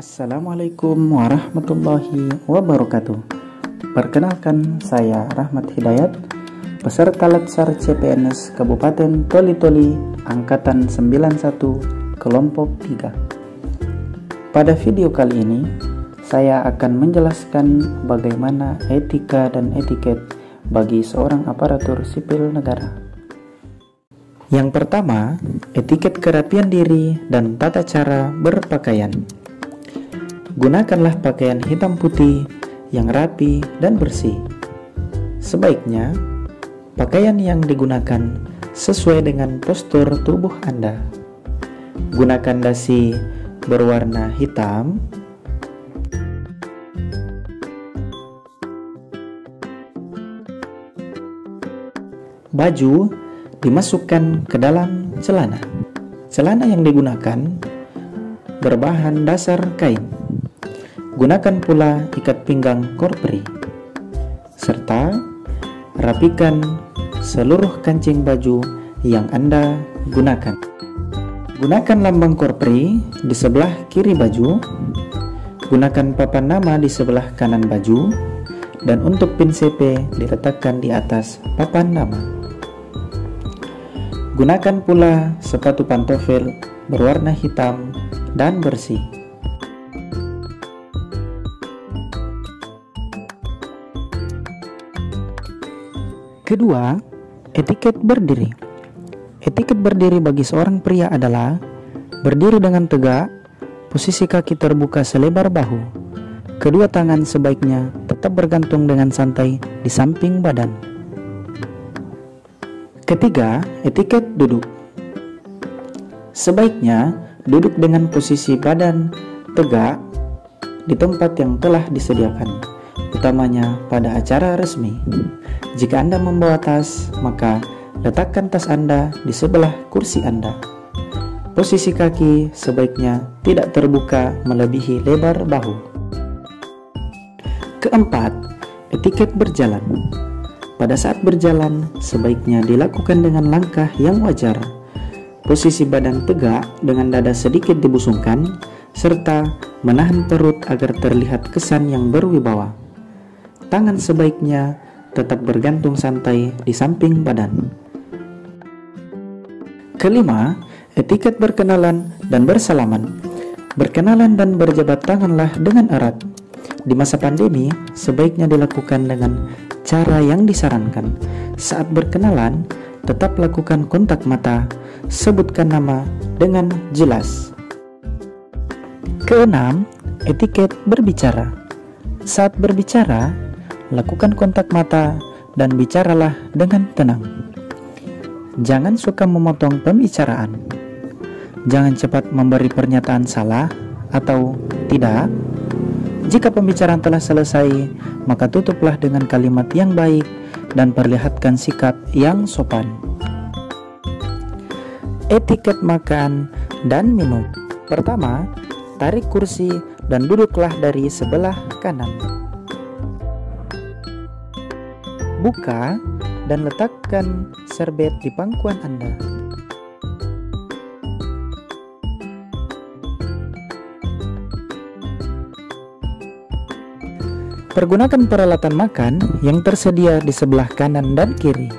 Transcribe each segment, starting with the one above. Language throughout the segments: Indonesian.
Assalamualaikum warahmatullahi wabarakatuh. Perkenalkan, saya Rahmat Hidayat, peserta Latsar CPNS Kabupaten Toli-Toli Angkatan 91 Kelompok 3. Pada video kali ini, saya akan menjelaskan bagaimana etika dan etiket bagi seorang aparatur sipil negara. Yang pertama, etiket kerapian diri dan tata cara berpakaian. Gunakanlah pakaian hitam putih yang rapi dan bersih. Sebaiknya, pakaian yang digunakan sesuai dengan postur tubuh Anda. Gunakan dasi berwarna hitam, baju dimasukkan ke dalam celana. Celana yang digunakan berbahan dasar kain. Gunakan pula ikat pinggang korpri, serta rapikan seluruh kancing baju yang Anda gunakan. Gunakan lambang korpri di sebelah kiri baju. Gunakan papan nama di sebelah kanan baju, dan untuk pin CP diletakkan di atas papan nama. Gunakan pula sepatu pantofel berwarna hitam dan bersih. Kedua, etiket berdiri. Etiket berdiri bagi seorang pria adalah berdiri dengan tegak, posisi kaki terbuka selebar bahu. Kedua tangan sebaiknya tetap bergantung dengan santai di samping badan. Ketiga, etiket duduk. Sebaiknya duduk dengan posisi badan tegak di tempat yang telah disediakan, utamanya pada acara resmi. Jika Anda membawa tas, maka letakkan tas Anda di sebelah kursi Anda. Posisi kaki sebaiknya tidak terbuka melebihi lebar bahu. Keempat, etiket berjalan. Pada saat berjalan, sebaiknya dilakukan dengan langkah yang wajar. Posisi badan tegak dengan dada sedikit dibusungkan, serta menahan perut agar terlihat kesan yang berwibawa. Tangan sebaiknya tetap bergantung santai di samping badan. Kelima, etiket berkenalan dan bersalaman. Berkenalan dan berjabat tanganlah dengan erat. Di masa pandemi, sebaiknya dilakukan dengan cara yang disarankan. Saat berkenalan, tetap lakukan kontak mata, sebutkan nama dengan jelas. Keenam, etiket berbicara. Saat berbicara, lakukan kontak mata dan bicaralah dengan tenang. Jangan suka memotong pembicaraan. Jangan cepat memberi pernyataan salah atau tidak. Jika pembicaraan telah selesai, maka tutuplah dengan kalimat yang baik dan perlihatkan sikap yang sopan. Etiket makan dan minum. Pertama, tarik kursi dan duduklah dari sebelah kanan. Buka dan letakkan serbet di pangkuan Anda. Pergunakan peralatan makan yang tersedia di sebelah kanan dan kiri.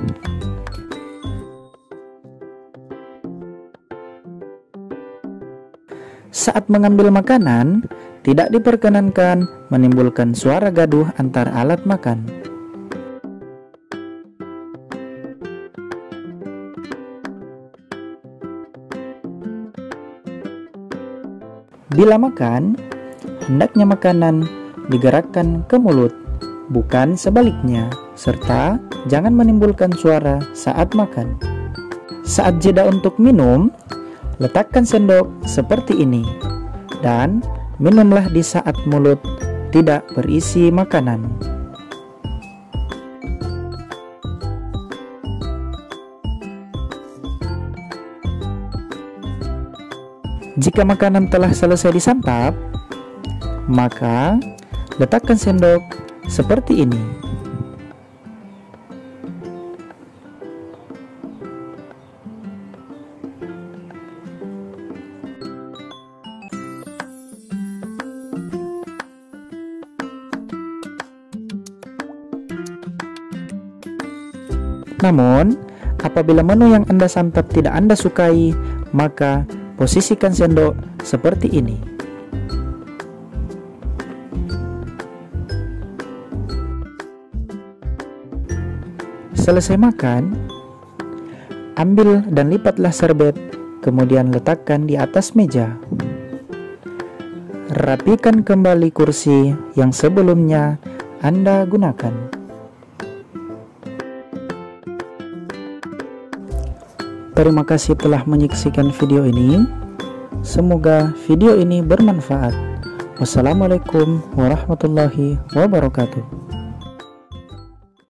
Saat mengambil makanan, tidak diperkenankan menimbulkan suara gaduh antar alat makan. Bila makan, hendaknya makanan digerakkan ke mulut, bukan sebaliknya, serta jangan menimbulkan suara saat makan. Saat jeda untuk minum, letakkan sendok seperti ini, dan minumlah di saat mulut tidak berisi makanan. Jika makanan telah selesai disantap, maka letakkan sendok seperti ini. Namun, apabila menu yang Anda santap tidak Anda sukai, maka posisikan sendok seperti ini. Selesai makan, ambil dan lipatlah serbet, kemudian letakkan di atas meja. Rapikan kembali kursi yang sebelumnya Anda gunakan. Terima kasih telah menyaksikan video ini. Semoga video ini bermanfaat. Wassalamualaikum warahmatullahi wabarakatuh.